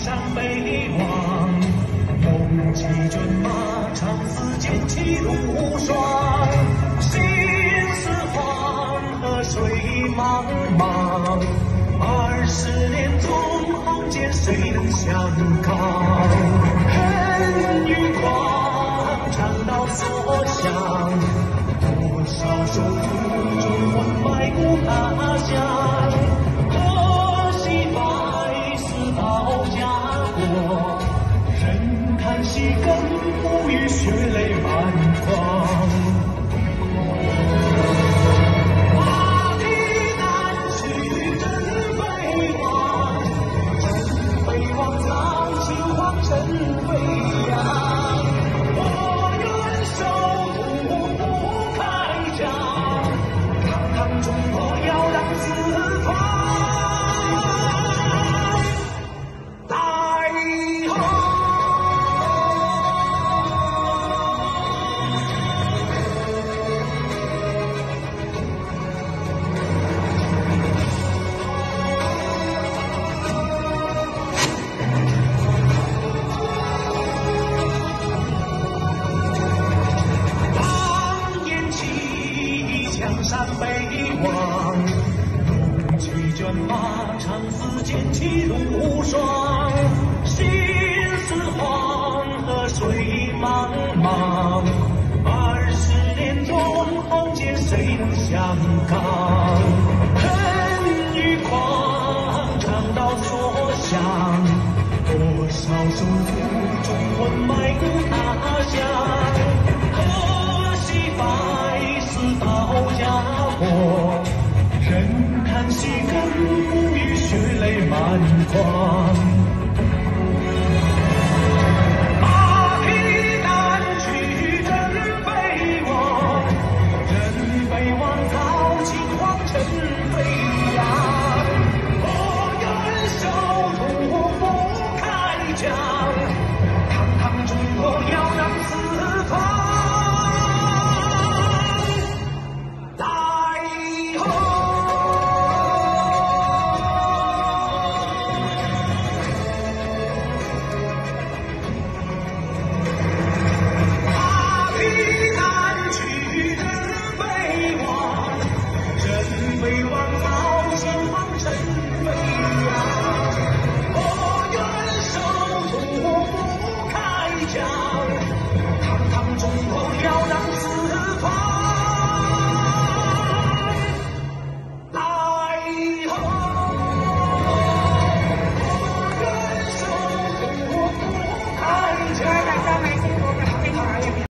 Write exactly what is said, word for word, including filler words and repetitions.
山北望，梦骑骏马，长嘶剑气如霜。心似黄河水茫茫，二十年纵横间，谁能相抗？恨与狂，肠道所向，多少手足中魂埋骨他乡。 几根不语，血泪满眶。大地南去真飞扬，真飞往苍青黄尘飞扬。我愿守土不开疆，堂堂中国要让四方。 山北望，龙骑骏马，长嘶剑气如霜。心似黄河水茫茫，二十年纵横间，谁能相抗？恨与狂，肠道所向，多少手足中魂埋骨他乡。可惜百死到家。 人看戏更不语，血泪满眶。